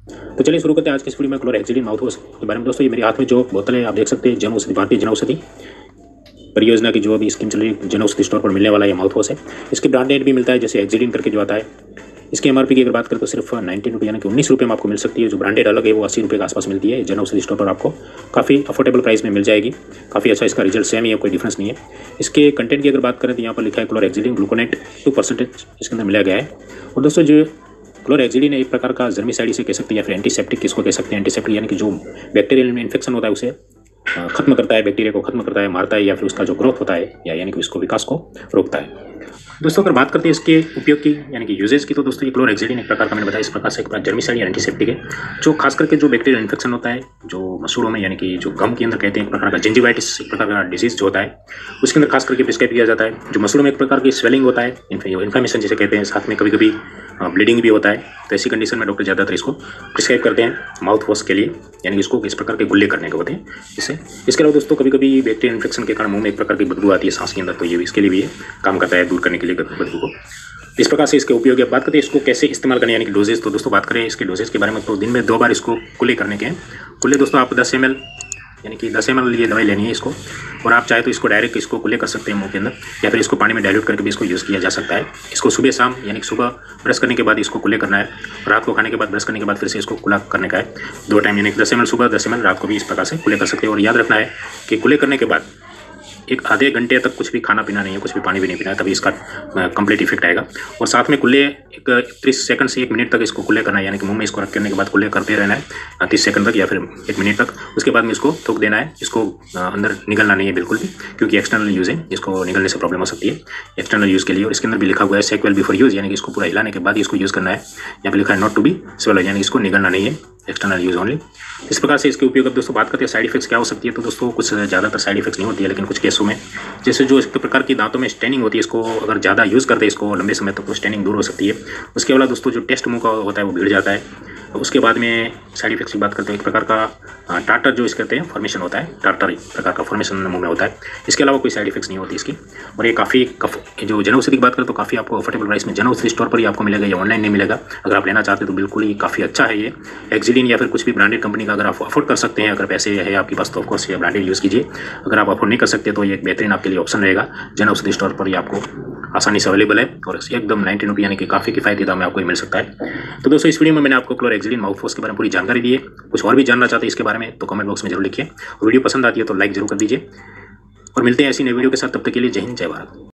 तो चलिए शुरू करते हैं आज की इस वीडियो में क्लोरहेक्सिडिन माउथ वॉश के बारे में। दोस्तों ये मेरे हाथ में जो बोतल है आप देख सकते हैं, जनऔषधि, भारतीय जनऔषधि परियोजना की जो अभी स्कीम चल रही है, जनऔषधि स्टोर पर मिलने वाला ये माउथ वॉश है। इसके ब्रांड नेम भी मिलता है, जैसे एक्सिडिन करके जो आता है। इसकी एमआरपी की अगर बात करें तो सिर्फ 19 रुपये यानी कि 19 रुपये में आपको मिल सकती है। जो ब्रांडेड अलग है वो 80 रुपये के आसपास मिलती है। जनऔषधि स्टोर पर आपको काफ़ी अफोर्डेबल प्राइस में मिल जाएगी। काफ़ी अच्छा इसका रिजल्ट सेम ही है, कोई डिफरेंस नहीं है। इसके कंटेंट की अगर बात करें तो यहाँ पर लिखा है क्लोरहेक्सिडिन ग्लूकोनेट 2% इसके अंदर मिलाया गया है। और दोस्तों जो क्लोरहेक्सिडिन एक प्रकार का जर्मिसाइड इसे कह सकते हैं या फिर एंटीसेप्टिक किसको कह सकते हैं। एंटीसेप्टिक यानी कि जो बैक्टीरियल इन्फेक्शन होता है उसे खत्म करता है, बैक्टीरिया को खत्म करता है, मारता है, या फिर उसका जो ग्रोथ होता है या यानी कि उसको विकास को रोकता है। दोस्तों अगर बात करते हैं इसके उपयोग की यानी कि यूजेज की, तो दोस्तों ये क्लोरहेक्सिडिन एक प्रकार का मैंने बताया इस प्रकार से एक जर्मिसाइड या एंटीसेप्टिक है, जो खास करके जो बैक्टीरियल इन्फेक्शन होता है, जो मसूड़ों में यानी कि जो गम के अंदर कहते हैं एक प्रकार का जिंजिवाइटिस, एक प्रकार का डिजीज जो होता है उसके अंदर खास करके प्रिस्क्राइब किया जाता है। जो मसूड़ों में एक प्रकार की स्वेलिंग होता है, इन्फ्लेमेशन जिसे कहते हैं, साथ में कभी कभी ब्लीडिंग भी होता है, तो ऐसी कंडीशन में डॉक्टर ज़्यादातर इसको प्रिस्क्राइब करते हैं माउथ वॉश के लिए, यानी इसको इस प्रकार के गुल्ले करने के होते हैं इससे। इसके अलावा दोस्तों कभी कभी बैक्टीरियल इन्फेक्शन के कारण मुंह में एक प्रकार की बदबू आती है सांस के अंदर, तो ये इसके लिए भी काम करता है दूर करने के लिए बदबू को। इस प्रकार से इसके उपयोग बात करते हैं इसको कैसे इस्तेमाल करने यानी कि डोजेज। तो दोस्तों बात करें इसके डोजेज के बारे में तो दिन में 2 बार इसको कुल्ले करने के हैं। कुल्ले दोस्तों आप 10 ml यानी कि 10 ml ये दवाई लेनी है इसको, और आप चाहे तो इसको डायरेक्ट इसको कुल्ले कर सकते हैं मुंह के अंदर, या फिर इसको पानी में डाइल्यूट करके भी इसको यूज़ किया जा सकता है। इसको सुबह शाम यानी कि सुबह ब्रश करने के बाद इसको कुल्ले करना है, रात को खाने के बाद ब्रश करने के बाद फिर से इसको कुल्ला करने का है 2 टाइम, यानी कि 10 ml सुबह 10 ml रात को भी इस प्रकार से कुल्ले कर सकते हैं। और याद रखना है कि कुल्ले करने के बाद एक आधे घंटे तक कुछ भी खाना पीना नहीं है, कुछ भी पानी भी नहीं पीना है, तभी इसका कंप्लीट इफेक्ट आएगा। और साथ में कुल्ले एक 30 सेकंड से 1 मिनट तक इसको कुल्ले करना है, यानी कि मुंह में इसको रख करने के बाद कुल्ले करते रहना है 30 सेकंड तक या फिर 1 मिनट तक। उसके बाद में इसको थूक देना है, इसको अंदर निगलना नहीं है बिल्कुल भी, क्योंकि एक्सटर्नल यूज़ है, इसको निगलने से प्रॉब्लम हो सकती है एक्सटर्नल यूज़ के लिए। और इसके अंदर भी लिखा हुआ है सेक्वेल बिफोर यूज़, यानी कि इसको पूरा हिलाने के बाद इसको यूज़ करना है। यहाँ पर लिखा है नॉट टू बी स्वेलो, यानी इसको निगलना नहीं है, एक्सटर्नल यूज़ ओनली। इस प्रकार से इसके उपयोग। अब दोस्तों बात करते हैं साइड इफेक्ट्स क्या हो सकती है, तो दोस्तों कुछ ज़्यादातर साइड इफेक्ट्स नहीं होती है, लेकिन कुछ केसों में जैसे जो इस प्रकार की दांतों में स्टेनिंग होती है, इसको अगर ज़्यादा यूज़ करते हैं इसको लंबे समय तक तो स्टेनिंग दूर हो सकती है। उसके अलावा दोस्तों जो टेस्ट मुंह का होता है वो भिड़ जाता है। उसके बाद में साइड इफेक्ट्स की बात करते हैं, एक प्रकार का टार्टर जो इसे कहते हैं फॉर्मेशन होता है, टार्टर एक प्रकार का फॉर्मेशन मुंह में होता है। इसके अलावा कोई साइड इफेक्ट्स नहीं होती इसकी। और ये काफ़ी जो जनऔषधि की बात करें तो काफ़ी आपको अफोर्डेबल प्राइस में जनऔषधि स्टोर पर ही आपको मिलेगा, या ऑनलाइन नहीं मिलेगा। अगर आप लेना चाहते हैं तो बिल्कुल ही काफ़ी अच्छा है ये एक्सिडिन, या फिर कुछ भी ब्रांडेड कंपनी का अगर आप अफोर्ड कर सकते हैं, अगर पैसे है आपके पास तो ऑफकोर्स ये ब्रांडेड यूज़ कीजिए। अगर आप अफोर्ड नहीं कर सकते तो ये एक बेहतरीन आपके लिए ऑप्शन रहेगा। जनऔषधि स्टोर पर ही आपको आसानी से अवेलेबल है और एकदम 19 रुपये यानी कि काफ़ी किफ़ायती दाम में आपको मिल सकता है। तो दोस्तों इस वीडियो में मैंने आपको क्लोरहेक्सिडिन माउथ वॉश के बारे में पूरी जानकारी दी है। कुछ और भी जानना चाहते हैं इसके बारे में तो कमेंट बॉक्स में जरूर लिखिए। वीडियो पसंद आती है तो लाइक जरूर कर दीजिए, और मिलते हैं ऐसी नई वीडियो के साथ। तब तक के लिए जय हिंद, जय भारत।